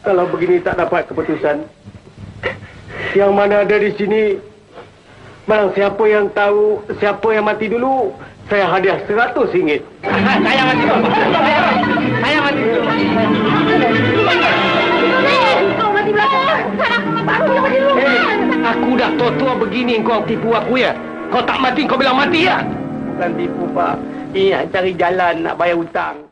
Kalau begini tak dapat keputusan, yang mana ada di sini, barang siapa yang tahu siapa yang mati dulu, saya hadiah RM100. Saya mati dulu. Saya mati dulu. Kau mati belakang. Baru yang mati dulu. Aku dah tua-tua begini, kau tipu aku ya? Kau tak mati, kau bilang mati ya? Bukan tipu, Pak. Ini nak cari jalan, nak bayar hutang.